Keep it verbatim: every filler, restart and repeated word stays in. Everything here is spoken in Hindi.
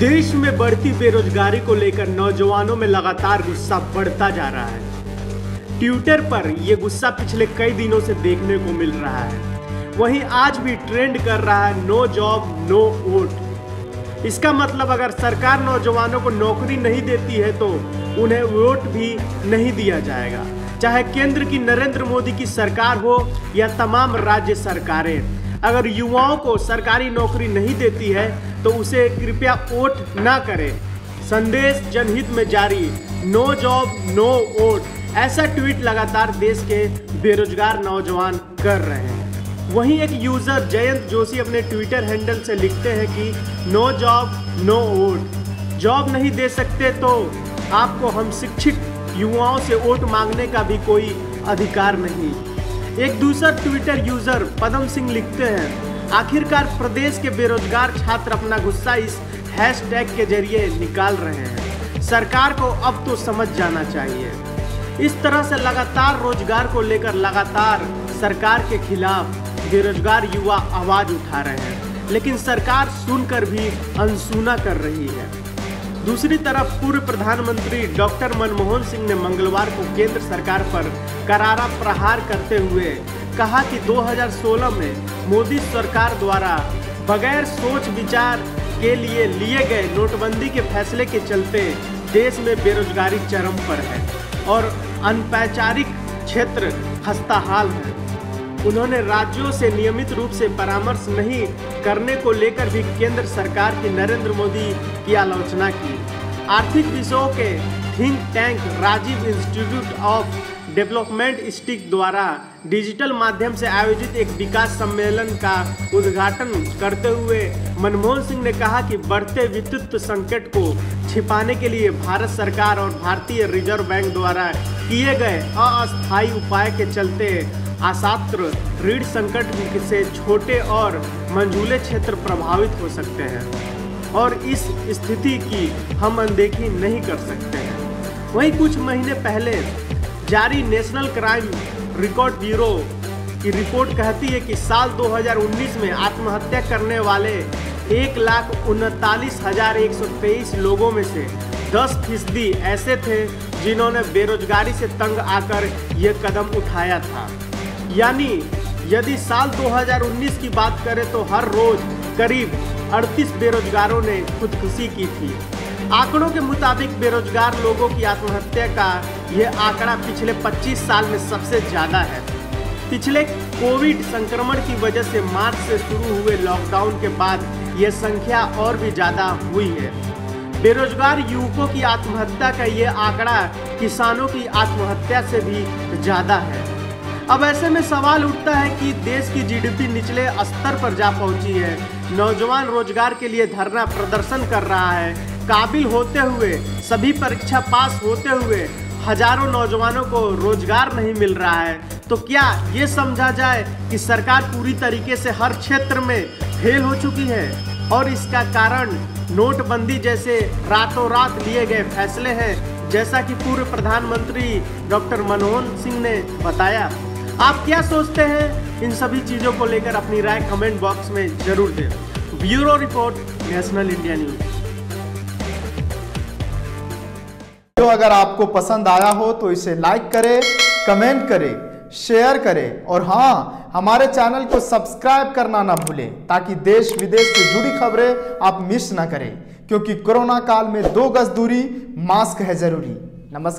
देश में बढ़ती बेरोजगारी को लेकर नौजवानों में लगातार गुस्सा बढ़ता जा रहा है। ट्विटर पर यह गुस्सा पिछले कई दिनों से देखने को मिल रहा है। वहीं आज भी ट्रेंड कर रहा है नो जॉब नो वोट। इसका मतलब अगर सरकार नौजवानों को नौकरी नहीं देती है तो उन्हें वोट भी नहीं दिया जाएगा, चाहे केंद्र की नरेंद्र मोदी की सरकार हो या तमाम राज्य सरकारें। अगर युवाओं को सरकारी नौकरी नहीं देती है तो उसे कृपया वोट ना करें। संदेश जनहित में जारी, नो जॉब नो वोट। ऐसा ट्वीट लगातार देश के बेरोजगार नौजवान कर रहे हैं। वहीं एक यूजर जयंत जोशी अपने ट्विटर हैंडल से लिखते हैं कि no job no vote. Job नहीं दे सकते तो आपको हम शिक्षित युवाओं से वोट मांगने का भी कोई अधिकार नहीं। एक दूसरा ट्विटर यूजर पदम सिंह लिखते हैं, आखिरकार प्रदेश के बेरोजगार छात्र अपना गुस्सा इस हैशटैग के जरिए निकाल रहे हैं। सरकार को अब तो समझ जाना चाहिए। इस तरह से लगातार रोजगार को लेकर लगातार सरकार के खिलाफ बेरोजगार युवा आवाज उठा रहे हैं, लेकिन सरकार सुनकर भी अनसुना कर रही है। दूसरी तरफ पूर्व प्रधानमंत्री डॉक्टर मनमोहन सिंह ने मंगलवार को केंद्र सरकार पर करारा प्रहार करते हुए कहा कि दो हज़ार सोलह में मोदी सरकार द्वारा बगैर सोच विचार के लिए लिए गए नोटबंदी के फैसले के चलते देश में बेरोजगारी चरम पर है और अनपैचारिक क्षेत्र खस्ताहाल है। उन्होंने राज्यों से नियमित रूप से परामर्श नहीं करने को लेकर भी केंद्र सरकार की नरेंद्र मोदी की आलोचना की। आर्थिक विषयों के think tank Rajiv institute of development studies द्वारा डिजिटल माध्यम से आयोजित एक विकास सम्मेलन का उद्घाटन करते हुए मनमोहन सिंह ने कहा कि बढ़ते वित्तीय संकट को छिपाने के लिए भारत सरकार और भारतीय रिजर्व बैंक द्वारा किए गए अस्थायी उपाय के चलते असात्र ऋण संकट से छोटे और मंझूले क्षेत्र प्रभावित हो सकते हैं और इस स्थिति की हम अनदेखी नहीं कर सकते हैं। वहीं कुछ महीने पहले जारी नेशनल क्राइम रिकॉर्ड ब्यूरो की रिपोर्ट कहती है कि साल दो हज़ार उन्नीस में आत्महत्या करने वाले एक लाख उनतालीस हजार एक सौ तेईस लोगों में से दस फीसदी ऐसे थे जिन्होंने बेरोजगारी से तंग आकर ये कदम उठाया था। यानी यदि साल दो हज़ार उन्नीस की बात करें तो हर रोज करीब अड़तीस बेरोजगारों ने खुदकुशी की थी। आंकड़ों के मुताबिक बेरोजगार लोगों की आत्महत्या का यह आंकड़ा पिछले पच्चीस साल में सबसे ज़्यादा है। पिछले कोविड संक्रमण की वजह से मार्च से शुरू हुए लॉकडाउन के बाद यह संख्या और भी ज़्यादा हुई है। बेरोजगार युवकों की आत्महत्या का यह आंकड़ा किसानों की आत्महत्या से भी ज़्यादा है। अब ऐसे में सवाल उठता है कि देश की जीडीपी निचले स्तर पर जा पहुंची है। नौजवान रोजगार के लिए धरना प्रदर्शन कर रहा है। काबिल होते हुए सभी परीक्षा पास होते हुए हजारों नौजवानों को रोजगार नहीं मिल रहा है, तो क्या ये समझा जाए कि सरकार पूरी तरीके से हर क्षेत्र में फेल हो चुकी है और इसका कारण नोटबंदी जैसे रातों रात लिए गए फैसले हैं, जैसा कि पूर्व प्रधानमंत्री डॉक्टर मनमोहन सिंह ने बताया। आप क्या सोचते हैं इन सभी चीजों को लेकर? अपनी राय कमेंट बॉक्स में जरूर दें। Bureau report, national India news. तो अगर आपको पसंद आया हो तो इसे लाइक करें, कमेंट करें, शेयर करें और हाँ, हमारे चैनल को सब्सक्राइब करना ना भूलें ताकि देश विदेश से जुड़ी खबरें आप मिस ना करें, क्योंकि कोरोना काल में दो गज दूरी, मास्क है जरूरी। नमस्कार।